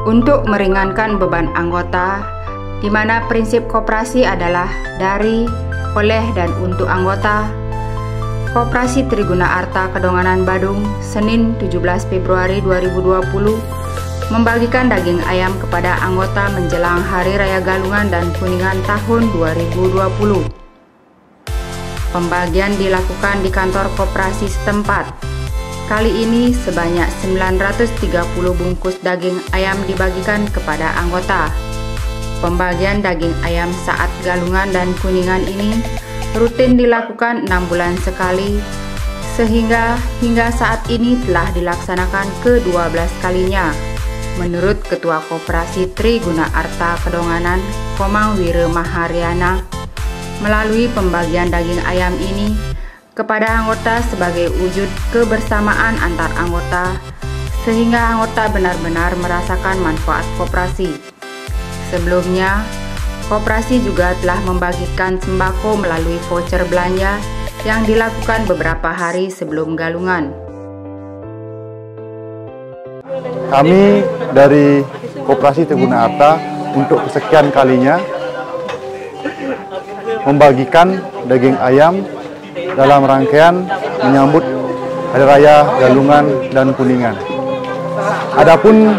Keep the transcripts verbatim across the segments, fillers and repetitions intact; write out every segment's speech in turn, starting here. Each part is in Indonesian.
untuk meringankan beban anggota, di mana prinsip koperasi adalah dari, oleh, dan untuk anggota. Koperasi Triguna Arta Kedonganan Badung, Senin tujuh belas Februari dua ribu dua puluh, membagikan daging ayam kepada anggota menjelang Hari Raya Galungan dan Kuningan tahun dua ribu dua puluh. Pembagian dilakukan di kantor koperasi setempat. Kali ini sebanyak sembilan ratus tiga puluh bungkus daging ayam dibagikan kepada anggota. Pembagian daging ayam saat Galungan dan Kuningan ini rutin dilakukan enam bulan sekali, sehingga hingga saat ini telah dilaksanakan ke dua belas kalinya. Menurut Ketua Koperasi Triguna Arta Kedonganan, Komang Wire Mahariana, melalui pembagian daging ayam ini kepada anggota sebagai wujud kebersamaan antar anggota, sehingga anggota benar-benar merasakan manfaat koperasi. Sebelumnya, koperasi juga telah membagikan sembako melalui voucher belanja yang dilakukan beberapa hari sebelum Galungan. Kami dari Koperasi Triguna Arta untuk kesekian kalinya membagikan daging ayam dalam rangkaian menyambut Hari Raya Galungan dan Kuningan. Adapun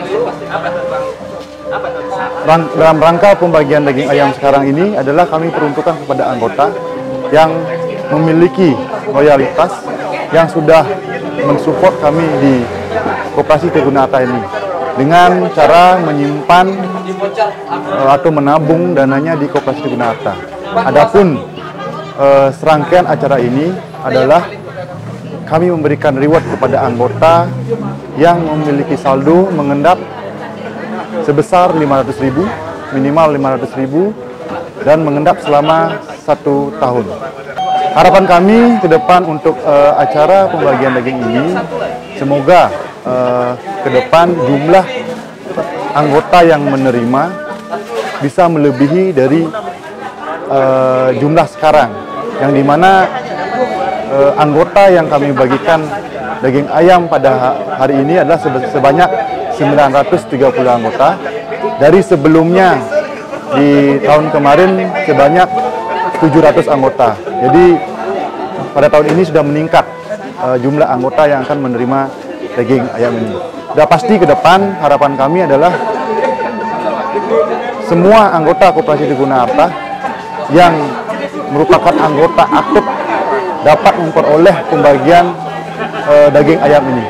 rang, dalam rangka pembagian daging ayam sekarang ini adalah kami peruntukkan kepada anggota yang memiliki loyalitas yang sudah mensupport kami di Koperasi Triguna Arta ini dengan cara menyimpan uh, atau menabung dananya di Koperasi Triguna Arta. Adapun uh, serangkaian acara ini adalah kami memberikan reward kepada anggota yang memiliki saldo mengendap sebesar lima ratus ribu, minimal lima ratus ribu, dan mengendap selama satu tahun. Harapan kami ke depan untuk uh, acara pembagian daging ini, semoga uh, ke depan jumlah anggota yang menerima bisa melebihi dari uh, jumlah sekarang, yang dimana uh, anggota yang kami bagikan daging ayam pada hari ini adalah sebanyak sembilan ratus tiga puluh anggota. Dari sebelumnya di tahun kemarin sebanyak tujuh ratus anggota. Jadi pada tahun ini sudah meningkat uh, jumlah anggota yang akan menerima daging ayam ini. Sudah pasti ke depan harapan kami adalah semua anggota Koperasi Triguna Arta yang merupakan anggota aktif dapat memperoleh pembagian uh, daging ayam ini.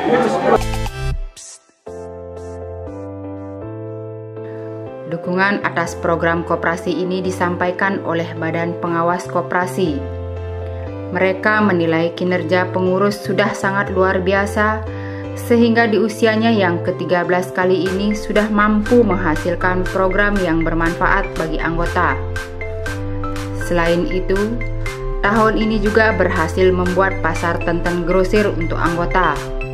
Dukungan atas program koperasi ini disampaikan oleh Badan Pengawas Koperasi. Mereka menilai kinerja pengurus sudah sangat luar biasa, sehingga di usianya yang ke tiga belas kali ini sudah mampu menghasilkan program yang bermanfaat bagi anggota. Selain itu, tahun ini juga berhasil membuat pasar tenten grosir untuk anggota.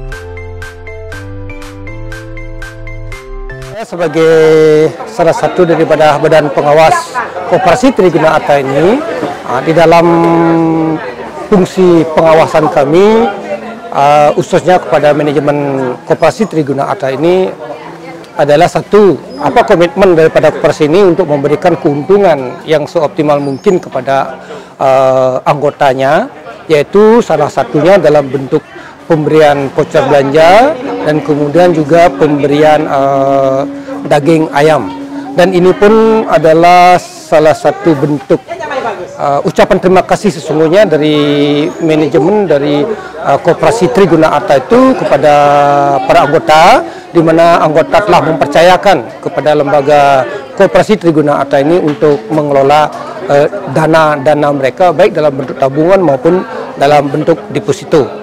Saya sebagai salah satu daripada Badan Pengawas Koperasi Triguna Arta ini, di dalam fungsi pengawasan kami, uh, khususnya kepada manajemen Koperasi Triguna Arta ini adalah satu, apa komitmen daripada koperasi ini untuk memberikan keuntungan yang seoptimal mungkin kepada uh, anggotanya, yaitu salah satunya dalam bentuk pemberian voucher belanja dan kemudian juga pemberian uh, daging ayam. Dan ini pun adalah salah satu bentuk uh, ucapan terima kasih sesungguhnya dari manajemen dari uh, Koperasi Triguna Arta itu kepada para anggota, di mana anggota telah mempercayakan kepada lembaga Koperasi Triguna Arta ini untuk mengelola dana-dana uh, mereka baik dalam bentuk tabungan maupun dalam bentuk deposito.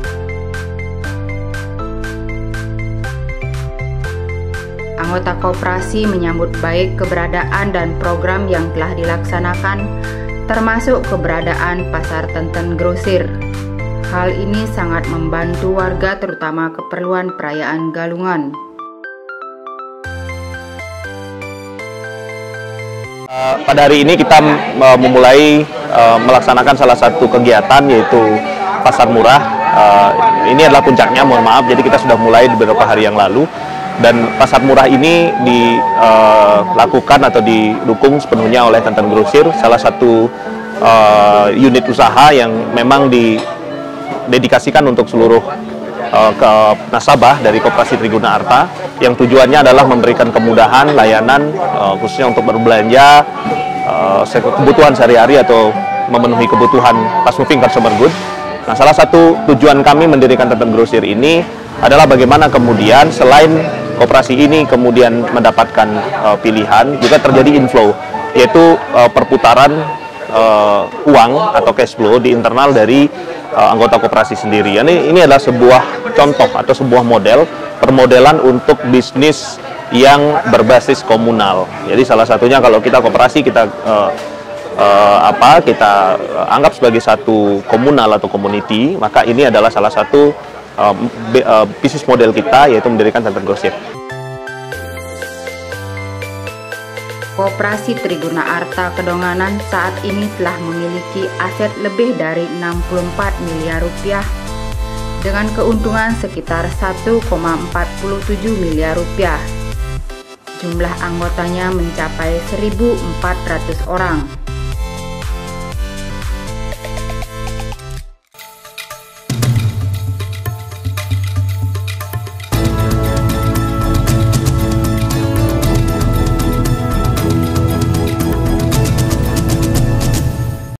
Anggota koperasi menyambut baik keberadaan dan program yang telah dilaksanakan, termasuk keberadaan pasar tenten grosir. Hal ini sangat membantu warga, terutama keperluan perayaan Galungan. Uh, pada hari ini kita uh, memulai uh, melaksanakan salah satu kegiatan, yaitu pasar murah. Uh, ini adalah puncaknya, mohon maaf, jadi kita sudah mulai beberapa hari yang lalu. Dan pasar murah ini dilakukan uh, atau didukung sepenuhnya oleh Tantan Grosir, salah satu uh, unit usaha yang memang didedikasikan untuk seluruh uh, ke nasabah dari Koperasi Triguna Arta, yang tujuannya adalah memberikan kemudahan layanan uh, khususnya untuk berbelanja uh, kebutuhan sehari-hari atau memenuhi kebutuhan fast moving consumer good. Nah, salah satu tujuan kami mendirikan Tantan Grosir ini adalah bagaimana kemudian selain koperasi ini kemudian mendapatkan uh, pilihan, juga terjadi inflow, yaitu uh, perputaran uh, uang atau cash flow di internal dari uh, anggota koperasi sendiri. Ini, ini adalah sebuah contoh atau sebuah model permodelan untuk bisnis yang berbasis komunal. Jadi salah satunya kalau kita koperasi kita uh, uh, apa kita anggap sebagai satu komunal atau community, maka ini adalah salah satu Uh, uh, bisnis model kita, yaitu mendirikan Tantan Grosir. Koperasi Triguna Arta Kedonganan saat ini telah memiliki aset lebih dari enam puluh empat miliar rupiah dengan keuntungan sekitar satu koma empat tujuh miliar rupiah. Jumlah anggotanya mencapai seribu empat ratus orang.